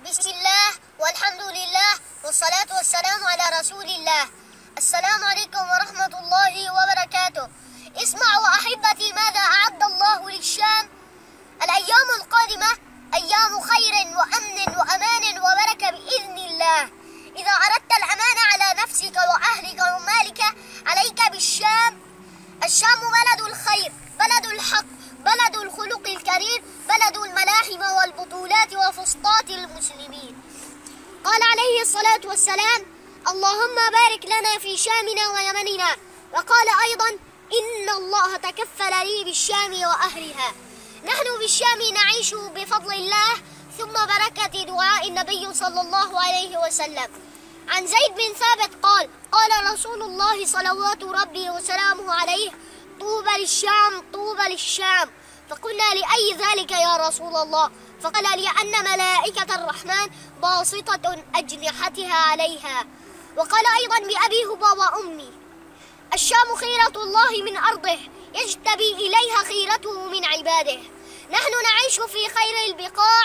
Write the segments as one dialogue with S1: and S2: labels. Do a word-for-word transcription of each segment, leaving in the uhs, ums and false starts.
S1: بسم الله والحمد لله والصلاة والسلام على رسول الله. السلام عليكم ورحمة الله وبركاته. اسمعوا أحبتي ماذا أعد الله للشام. الأيام القادمة أيام خير وأمن وأمان وبركة بإذن الله. إذا أردت الأمان على نفسك وأهلك ومالك عليك بالشام. الشام بلد الخير، بلد الحق، بلد الخلق الكريم، بلد الملاحم والبطولات وفسطاط المسلمين. قال عليه الصلاة والسلام: اللهم بارك لنا في شامنا ويمننا. وقال أيضا: إن الله تكفل لي بالشام وأهلها. نحن بالشام نعيش بفضل الله ثم بركة دعاء النبي صلى الله عليه وسلم. عن زيد بن ثابت قال: قال رسول الله صلوات ربي وسلامه عليه: طوبى للشام، طوبى للشام. فقلنا: لأي ذلك يا رسول الله؟ فقال: لأن ملائكة الرحمن باسطة أجنحتها عليها. وقال أيضا بأبي هبة وأمي: الشام خيرة الله من أرضه، يجتبي إليها خيرته من عباده. نحن نعيش في خير البقاع،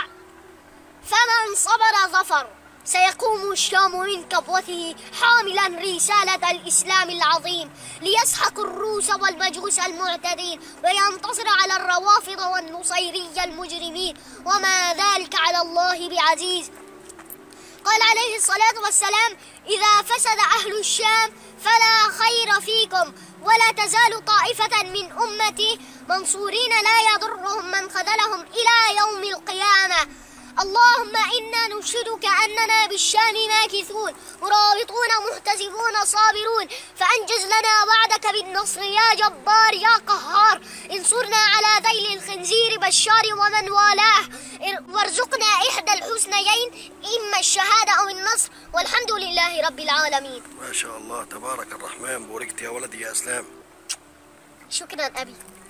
S1: فمن صبر ظفر. سيقوم الشام من كبوته حاملا رسالة الإسلام العظيم ليسحق الروس والمجوس المعتدين وينتصر على الروافض والنصيرية المجرمين، وما ذلك على الله بعزيز. قال عليه الصلاة والسلام: إذا فسد أهل الشام فلا خير فيكم، ولا تزال طائفة من أمتي منصورين لا يضرهم من خذلهم إلى يوم القيامة. اللهم إنا نشهدك أننا بالشام ماكثون مرابطون محتسبون صابرون، فأنجز لنا وعدك بالنصر يا جبار يا قهار. انصرنا على ذيل الخنزير بشار ومن والاه، وارزقنا إحدى الحسنيين، إما الشهادة أو النصر، والحمد لله رب العالمين.
S2: ما شاء الله تبارك الرحمن. بوركت يا ولدي يا إسلام.
S1: شكرا أبي.